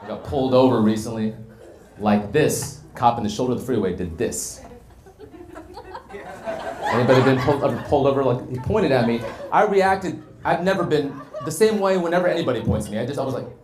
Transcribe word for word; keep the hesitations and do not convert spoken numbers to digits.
I got pulled over recently, like this. Cop in the shoulder of the freeway did this. Anybody been pulled, uh, pulled over? Like he pointed at me. I reacted. I've never been the same way whenever anybody points at me. I just, I was like.